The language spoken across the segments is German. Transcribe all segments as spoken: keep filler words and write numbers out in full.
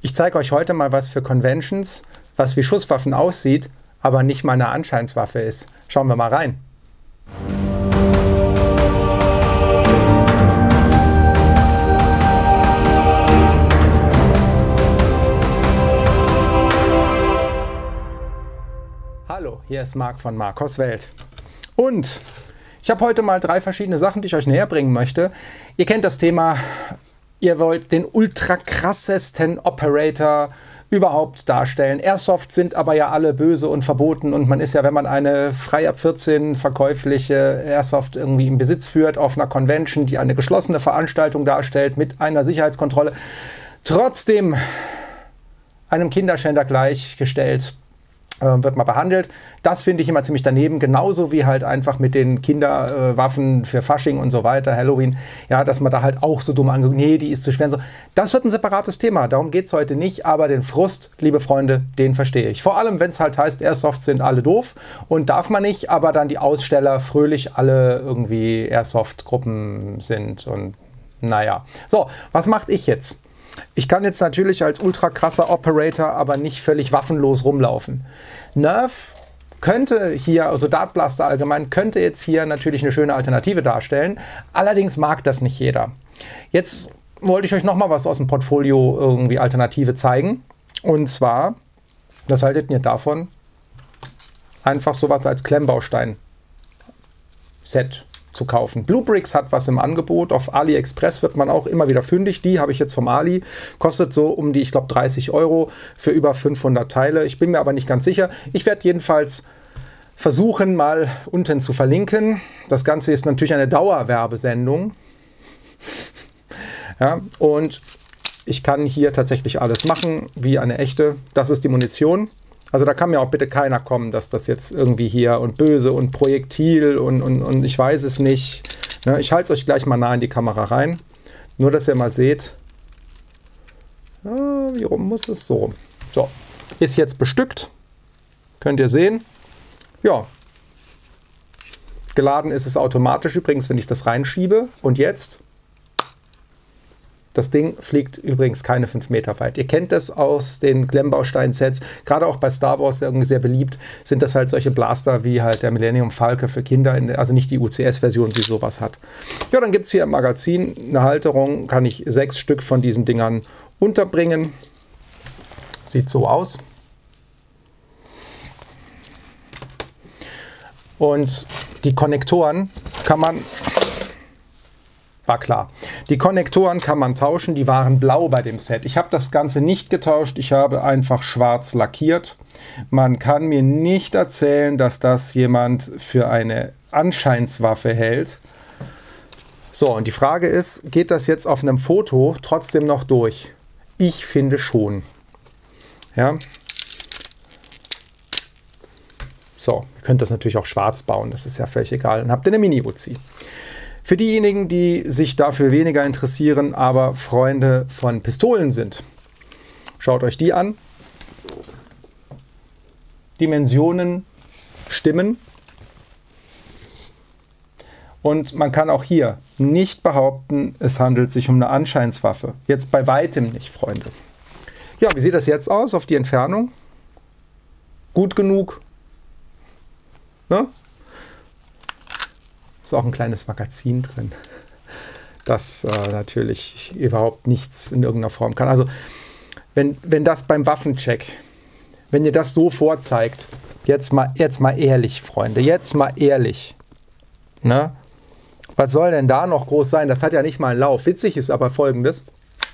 Ich zeige euch heute mal was für Conventions, was wie Schusswaffen aussieht, aber nicht mal eine Anscheinswaffe ist. Schauen wir mal rein. Hallo, hier ist Marc von Marcos Welt. Und ich habe heute mal drei verschiedene Sachen, die ich euch näher bringen möchte. Ihr kennt das Thema, ihr wollt den ultra krassesten Operator überhaupt darstellen. Airsoft sind aber ja alle böse und verboten und man ist ja, wenn man eine frei ab vierzehn verkäufliche Airsoft irgendwie im Besitz führt auf einer Convention, die eine geschlossene Veranstaltung darstellt mit einer Sicherheitskontrolle, trotzdem einem Kinderschänder gleichgestellt wird mal behandelt. Das finde ich immer ziemlich daneben, genauso wie halt einfach mit den Kinderwaffen äh, für Fasching und so weiter, Halloween, ja, dass man da halt auch so dumm angeguckt, nee, die ist zu schwer. So. Das wird ein separates Thema, darum geht es heute nicht, aber den Frust, liebe Freunde, den verstehe ich. Vor allem, wenn es halt heißt, Airsoft sind alle doof und darf man nicht, aber dann die Aussteller fröhlich alle irgendwie Airsoft-Gruppen sind und naja. So, was mache ich jetzt? Ich kann jetzt natürlich als ultra krasser Operator aber nicht völlig waffenlos rumlaufen. Nerf könnte hier, also Dart Blaster allgemein, könnte jetzt hier natürlich eine schöne Alternative darstellen. Allerdings mag das nicht jeder. Jetzt wollte ich euch noch mal was aus dem Portfolio irgendwie Alternative zeigen. Und zwar, was haltet ihr davon? Einfach sowas als Klemmbaustein-Set zu kaufen. Bluebricks hat was im Angebot. Auf AliExpress wird man auch immer wieder fündig. Die habe ich jetzt vom Ali. Kostet so um die, ich glaube, dreißig Euro für über fünfhundert Teile. Ich bin mir aber nicht ganz sicher. Ich werde jedenfalls versuchen, mal unten zu verlinken. Das Ganze ist natürlich eine Dauerwerbesendung. Ja, und ich kann hier tatsächlich alles machen, wie eine echte. Das ist die Munition. Also da kann mir auch bitte keiner kommen, dass das jetzt irgendwie hier und böse und Projektil und, und, und ich weiß es nicht. Ja, ich halte es euch gleich mal nah in die Kamera rein. Nur, dass ihr mal seht, ja, wie rum muss es so. So, ist jetzt bestückt. Könnt ihr sehen. Ja. Geladen ist es automatisch übrigens, wenn ich das reinschiebe. Und jetzt... Das Ding fliegt übrigens keine fünf Meter weit. Ihr kennt das aus den Klemmbaustein-Sets. Gerade auch bei Star Wars irgendwie sehr beliebt sind das halt solche Blaster wie halt der Millennium Falcon für Kinder. Also nicht die U C S-Version, die sowas hat. Ja, dann gibt es hier im Magazin eine Halterung. Kann ich sechs Stück von diesen Dingern unterbringen. Sieht so aus. Und die Konnektoren kann man... War klar. Die Konnektoren kann man tauschen, die waren blau bei dem Set. Ich habe das Ganze nicht getauscht, ich habe einfach schwarz lackiert. Man kann mir nicht erzählen, dass das jemand für eine Anscheinswaffe hält. So, und die Frage ist, geht das jetzt auf einem Foto trotzdem noch durch? Ich finde schon. Ja. So, ihr könnt das natürlich auch schwarz bauen, das ist ja völlig egal. Dann habt ihr eine Mini-Uzi. Für diejenigen, die sich dafür weniger interessieren, aber Freunde von Pistolen sind, schaut euch die an. Dimensionen stimmen. Und man kann auch hier nicht behaupten, es handelt sich um eine Anscheinswaffe. Jetzt bei weitem nicht, Freunde. Ja, wie sieht das jetzt aus auf die Entfernung? Gut genug? Ne? Ist auch ein kleines Magazin drin, das äh, natürlich überhaupt nichts in irgendeiner Form kann. Also wenn, wenn das beim Waffencheck, wenn ihr das so vorzeigt, jetzt mal, jetzt mal ehrlich, Freunde, jetzt mal ehrlich, ne? Was soll denn da noch groß sein? Das hat ja nicht mal einen Lauf. Witzig ist aber Folgendes.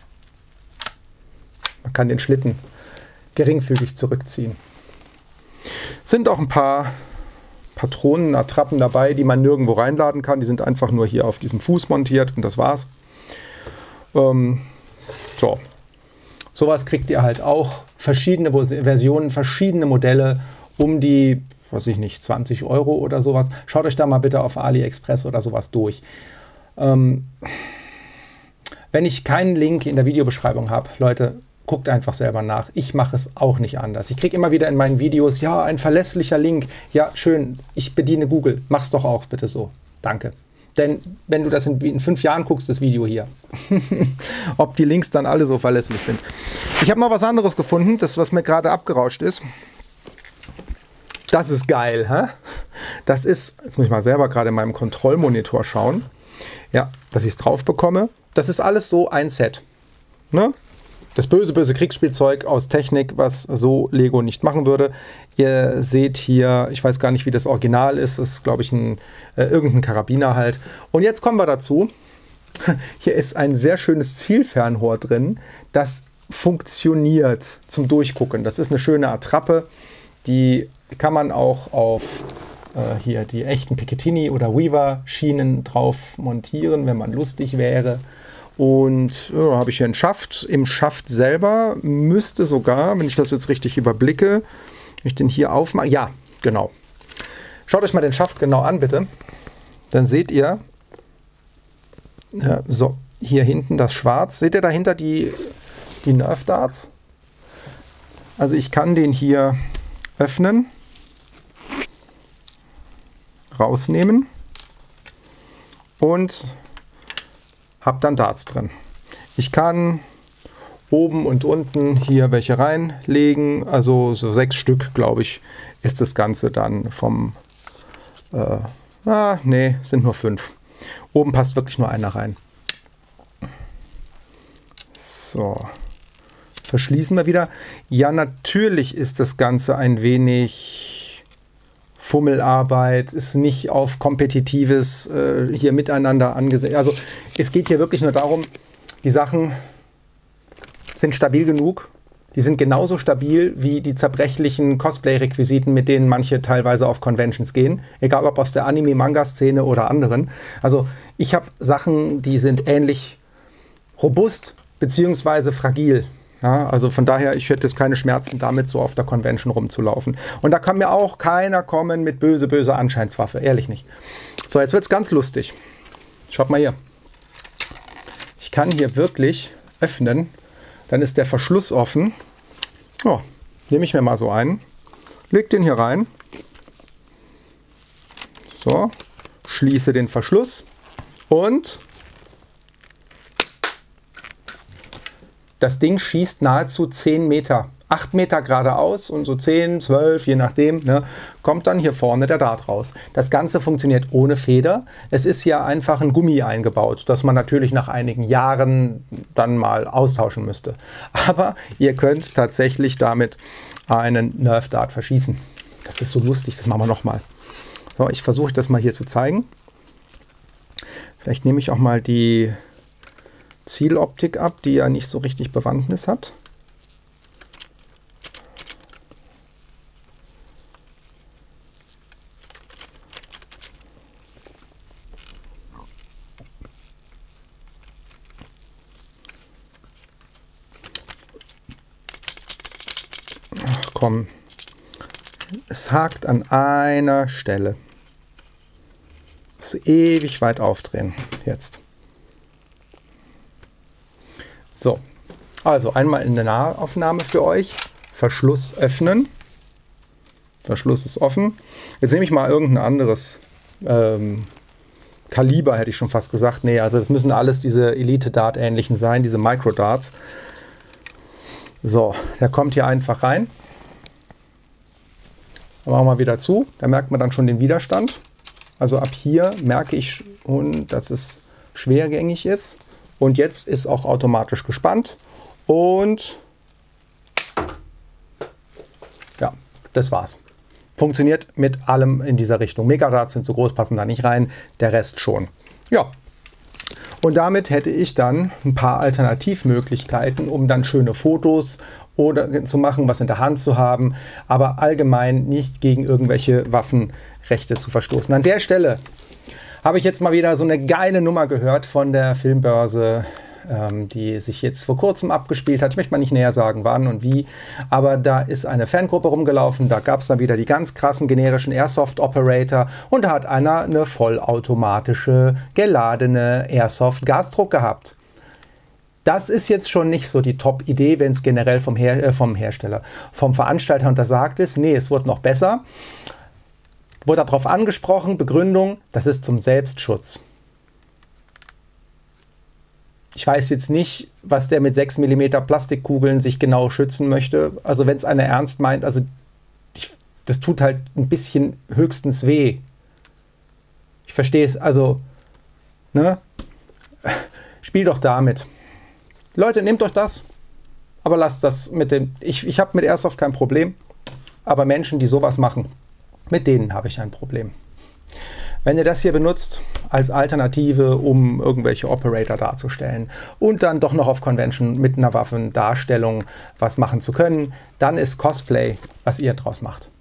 Man kann den Schlitten geringfügig zurückziehen. Sind auch ein paar Patronen, Attrappen dabei, die man nirgendwo reinladen kann. Die sind einfach nur hier auf diesem Fuß montiert und das war's. Ähm, so. Sowas kriegt ihr halt auch. Verschiedene Versionen, verschiedene Modelle um die, weiß ich nicht, zwanzig Euro oder sowas. Schaut euch da mal bitte auf AliExpress oder sowas durch. Ähm, wenn ich keinen Link in der Videobeschreibung habe, Leute, guckt einfach selber nach. Ich mache es auch nicht anders. Ich kriege immer wieder in meinen Videos, ja, ein verlässlicher Link. Ja, schön, ich bediene Google. Mach's doch auch bitte so. Danke. Denn wenn du das in, in fünf Jahren guckst, das Video hier, ob die Links dann alle so verlässlich sind. Ich habe noch was anderes gefunden, das, was mir gerade abgerauscht ist. Das ist geil, hä? Das ist, jetzt muss ich mal selber gerade in meinem Kontrollmonitor schauen, ja, dass ich es drauf bekomme. Das ist alles so ein Set. Ne? Das böse, böse Kriegsspielzeug aus Technik, was so Lego nicht machen würde. Ihr seht hier, ich weiß gar nicht, wie das Original ist. Das ist, glaube ich, ein, äh, irgendein Karabiner halt. Und jetzt kommen wir dazu. Hier ist ein sehr schönes Zielfernrohr drin, das funktioniert zum Durchgucken. Das ist eine schöne Attrappe. Die kann man auch auf äh, hier die echten Picatinny oder Weaver Schienen drauf montieren, wenn man lustig wäre. Und ja, habe ich hier einen Schaft. Im Schaft selber müsste sogar, wenn ich das jetzt richtig überblicke, wenn ich den hier aufmache, ja, genau. Schaut euch mal den Schaft genau an, bitte. Dann seht ihr, ja, so, hier hinten das Schwarz. Seht ihr dahinter die, die Nerf Darts? Also ich kann den hier öffnen, rausnehmen und habe dann Darts drin. Ich kann oben und unten hier welche reinlegen, also so sechs Stück, glaube ich, ist das Ganze dann vom, äh, ah, nee, sind nur fünf. Oben passt wirklich nur einer rein. So, verschließen wir wieder. Ja, natürlich ist das Ganze ein wenig Fummelarbeit, ist nicht auf kompetitives äh, hier miteinander angesehen. Also es geht hier wirklich nur darum, die Sachen sind stabil genug. Die sind genauso stabil wie die zerbrechlichen Cosplay-Requisiten, mit denen manche teilweise auf Conventions gehen. Egal ob aus der Anime-Manga-Szene oder anderen. Also ich habe Sachen, die sind ähnlich robust beziehungsweise fragil. Ja, also von daher, ich hätte jetzt keine Schmerzen, damit so auf der Convention rumzulaufen. Und da kann mir auch keiner kommen mit böse, böse Anscheinswaffe. Ehrlich nicht. So, jetzt wird es ganz lustig. Schaut mal hier. Ich kann hier wirklich öffnen. Dann ist der Verschluss offen. Oh, nehme ich mir mal so einen. Leg den hier rein. So, schließe den Verschluss. Und das Ding schießt nahezu zehn Meter. acht Meter geradeaus und so zehn, zwölf, je nachdem, ne, kommt dann hier vorne der Dart raus. Das Ganze funktioniert ohne Feder. Es ist ja einfach ein Gummi eingebaut, das man natürlich nach einigen Jahren dann mal austauschen müsste. Aber ihr könnt tatsächlich damit einen Nerf Dart verschießen. Das ist so lustig, das machen wir nochmal. So, ich versuche das mal hier zu zeigen. Vielleicht nehme ich auch mal die Zieloptik ab, die ja nicht so richtig Bewandtnis hat. Ach komm, es hakt an einer Stelle. So ewig weit aufdrehen jetzt. So, also einmal in der Nahaufnahme für euch. Verschluss öffnen. Verschluss ist offen. Jetzt nehme ich mal irgendein anderes ähm, Kaliber, hätte ich schon fast gesagt. Nee, also das müssen alles diese Elite-Dart-ähnlichen sein, diese Micro-Darts. So, der kommt hier einfach rein. Dann machen wir wieder zu. Da merkt man dann schon den Widerstand. Also ab hier merke ich schon, dass es schwergängig ist. Und jetzt ist auch automatisch gespannt. Und ja, das war's. Funktioniert mit allem in dieser Richtung. Megadarts sind zu groß, passen da nicht rein. Der Rest schon. Ja. Und damit hätte ich dann ein paar Alternativmöglichkeiten, um dann schöne Fotos oder zu machen, was in der Hand zu haben, aber allgemein nicht gegen irgendwelche Waffenrechte zu verstoßen. An der Stelle habe ich jetzt mal wieder so eine geile Nummer gehört von der Filmbörse, ähm, die sich jetzt vor kurzem abgespielt hat. Ich möchte mal nicht näher sagen, wann und wie, aber da ist eine Fangruppe rumgelaufen, da gab es dann wieder die ganz krassen generischen Airsoft-Operator und da hat einer eine vollautomatische, geladene Airsoft-Gasdruck gehabt. Das ist jetzt schon nicht so die Top-Idee, wenn es generell vom, Her äh, vom Hersteller, vom Veranstalter untersagt ist. Nee, es wird noch besser. Wurde darauf angesprochen, Begründung, das ist zum Selbstschutz. Ich weiß jetzt nicht, was der mit sechs Millimeter Plastikkugeln sich genau schützen möchte. Also wenn es einer ernst meint, also ich, das tut halt ein bisschen höchstens weh. Ich verstehe es, also, ne? Spiel doch damit. Leute, nehmt euch das, aber lasst das mit dem... Ich, ich habe mit Airsoft kein Problem, aber Menschen, die sowas machen, mit denen habe ich ein Problem. Wenn ihr das hier benutzt als Alternative, um irgendwelche Operator darzustellen und dann doch noch auf Convention mit einer Waffendarstellung was machen zu können, dann ist Cosplay, was ihr draus macht.